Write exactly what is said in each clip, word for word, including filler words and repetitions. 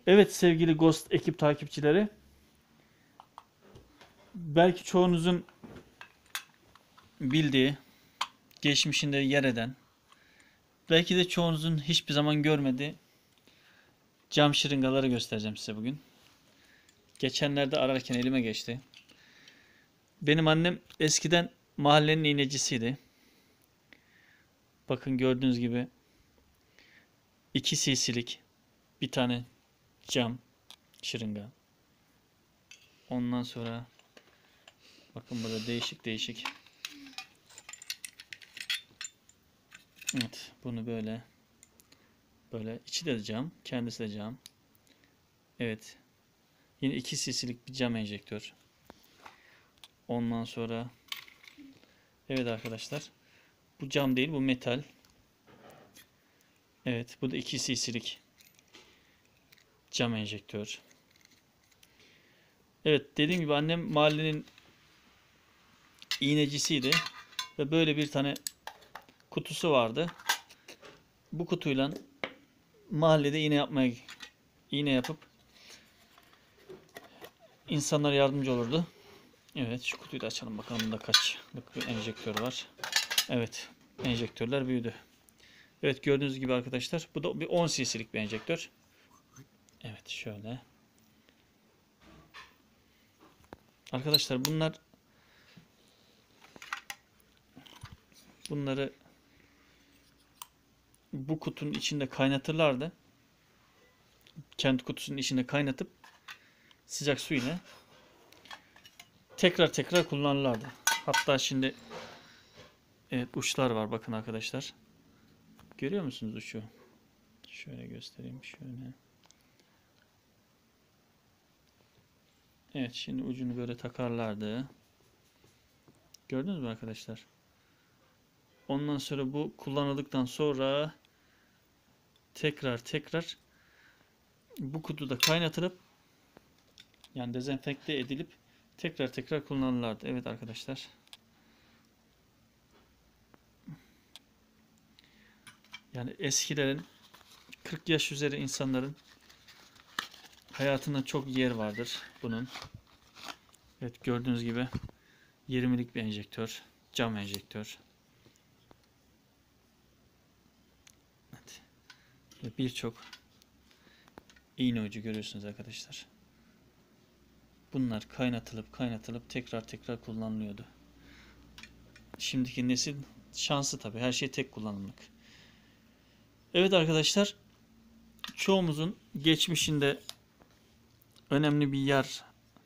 Evet sevgili Ghost ekip takipçileri, belki çoğunuzun bildiği, geçmişinde yer eden, belki de çoğunuzun hiçbir zaman görmediği cam şırıngaları göstereceğim size bugün. Geçenlerde ararken elime geçti. Benim annem eskiden mahallenin iğnecisiydi. Bakın gördüğünüz gibi iki cc'lik bir tane cam şırınga. Ondan sonra bakın burada değişik değişik. Evet, bunu böyle böyle içi de cam, kendisi de cam. Evet. Yine iki cc'lik bir cam enjektör. Ondan sonra evet arkadaşlar, bu cam değil, bu metal. Evet, bu da iki cc'lik cam enjektör. Evet, dediğim gibi annem mahallenin iğnecisiydi ve böyle bir tane kutusu vardı. Bu kutuyla mahallede iğne yapmaya iğne yapıp insanlara yardımcı olurdu. Evet, şu kutuyu da açalım bakalım, bunda kaçlık bir enjektör var. Evet, enjektörler büyüdü. Evet, gördüğünüz gibi arkadaşlar, bu da bir on cc'lik bir enjektör. Evet, şöyle. Arkadaşlar bunlar bunları bu kutunun içinde kaynatırlardı. Kendi kutusunun içinde kaynatıp sıcak su ile tekrar tekrar kullanırlardı. Hatta şimdi evet, uçlar var bakın arkadaşlar. Görüyor musunuz uçu? Şöyle göstereyim şöyle. Evet, şimdi ucunu böyle takarlardı. Gördünüz mü arkadaşlar? Ondan sonra bu kullanıldıktan sonra tekrar tekrar bu kutuda kaynatılıp, yani dezenfekte edilip tekrar tekrar kullanırlardı. Evet arkadaşlar. Yani eskilerin, kırk yaş üzeri insanların hayatında çok yer vardır bunun. Evet, gördüğünüz gibi yirmilik bir enjektör, cam enjektör. Evet. Ve birçok iğne ucu görüyorsunuz arkadaşlar. Bunlar kaynatılıp kaynatılıp tekrar tekrar kullanılıyordu. Şimdiki nesil şanslı tabii, her şey tek kullanımlık. Evet arkadaşlar, çoğumuzun geçmişinde önemli bir yer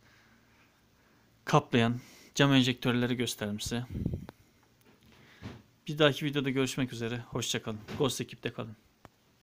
kaplayan cam enjektörleri gösterdim size. Bir dahaki videoda görüşmek üzere. Hoşça kalın. Ghost ekipte kalın.